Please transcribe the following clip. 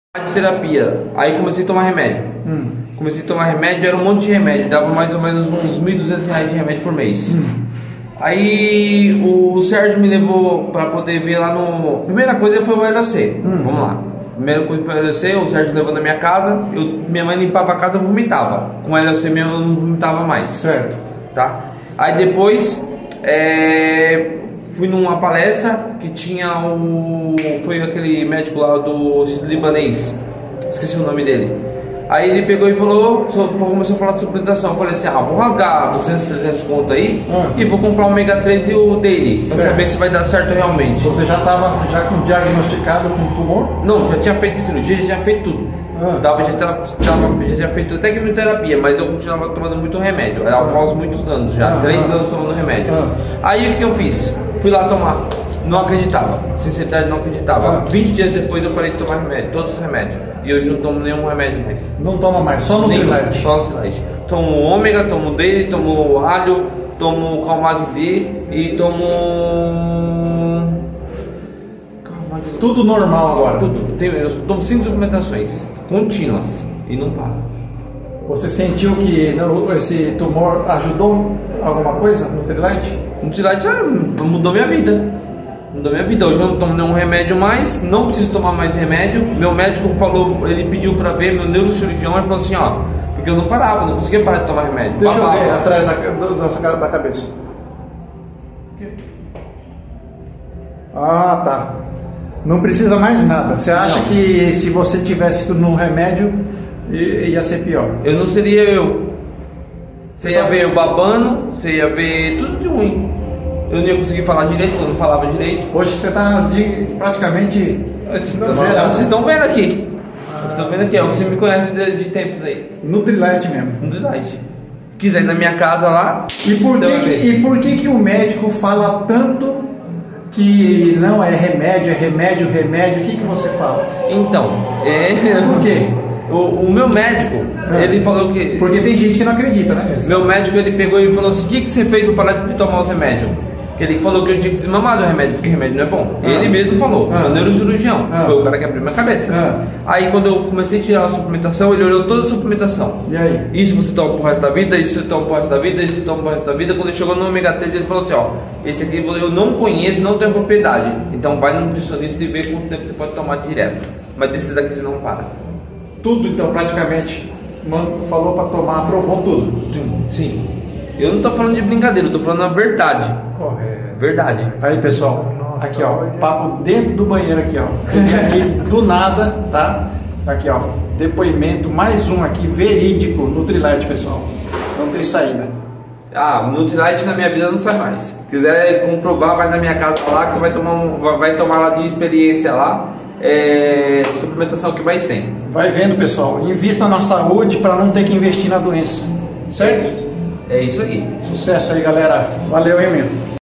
De terapia, aí comecei a tomar remédio. Comecei a tomar remédio, era um monte de remédio, dava mais ou menos uns R$ 1.200 de remédio por mês. Aí o Sérgio me levou para poder ver lá no... Primeira coisa foi o LOC. Vamos lá. Primeira coisa foi o LOC, o Sérgio levou na minha casa, minha mãe limpava a casa, eu vomitava. Com o LOC mesmo eu não vomitava mais. Certo. Tá? Aí depois fui numa palestra que tinha foi aquele médico lá do libanês, esqueci o nome dele. Aí ele pegou e começou a falar de suplementação. Eu falei assim, vou rasgar 200, 300 conto aí e vou comprar o Omega 3 e o Daily, pra saber se vai dar certo realmente. Você já estava diagnosticado com tumor? Não, já tinha feito cirurgia, já tinha feito tudo. Já tinha feito até quimioterapia, mas eu continuava tomando muito remédio. Era após muitos anos já, 3 anos tomando remédio. Aí o que eu fiz? Fui lá tomar. Não acreditava, sinceridade, não acreditava. 20 dias depois eu parei de tomar remédio, todos os remédios. E hoje não tomo nenhum remédio mais. Não toma mais, só Nutrilite? Só Nutrilite. Tomo ômega, tomo D, tomo alho, tomo Calmag D e tomo... Tudo normal agora? Tudo. Eu tomo 5 suplementações contínuas e não paro. Você sentiu que esse tumor ajudou alguma coisa no Nutrilite? Nutrilite mudou minha vida. Mudou minha vida. Hoje eu não tomo nenhum remédio mais, não preciso tomar mais remédio. Meu médico falou, ele pediu pra ver, meu neurocirurgião, ele falou assim, porque eu não parava, não conseguia parar de tomar remédio. Deixa eu ver atrás da cabeça. Ah, tá. Não precisa mais nada. Você acha que se você tivesse no remédio, ia ser pior? Eu não seria eu. Você ia ver eu babando, você ia ver tudo de ruim. Eu não ia conseguir falar direito, eu não falava direito. Hoje você está praticamente... Vocês estão vendo aqui. Vocês estão vendo aqui, você me conhece de tempos aí. Nutrilite mesmo. Nutrilite. Quiser ir na minha casa lá... E por que o médico fala tanto que não é remédio, remédio? O que você fala? Então, Por quê? O meu médico, ele falou que... Porque tem gente que não acredita, né? Meu médico, ele pegou e falou assim, o que você fez para parar de tomar os remédios? Ele falou que eu tinha que desmamar do remédio, porque remédio não é bom. Ele mesmo falou, meu neurocirurgião, foi o cara que abriu minha cabeça. Aí quando eu comecei a tirar a suplementação, ele olhou toda a suplementação. E aí? Isso você toma pro resto da vida, isso você toma pro resto da vida, isso você toma pro resto da vida. Quando ele chegou no ômega 3, ele falou assim, esse aqui eu não conheço, não tenho propriedade. Então vai no nutricionista e vê quanto tempo você pode tomar direto. Mas desses aqui você não para. Tudo então praticamente, falou para tomar, aprovou tudo. Sim. Eu não tô falando de brincadeira, eu tô falando a verdade. Correto. Verdade. Aí pessoal, aqui papo dentro do banheiro aqui aqui do nada, tá? Aqui depoimento, mais um aqui, verídico, Nutrilite pessoal, não tem saída. Nutrilite na minha vida não sai mais. Se quiser comprovar, vai na minha casa lá, que você vai tomar lá de experiência lá. Suplementação que mais tem. Vai vendo pessoal, invista na saúde para não ter que investir na doença, certo? É isso aí. Sucesso aí galera, valeu hein meu.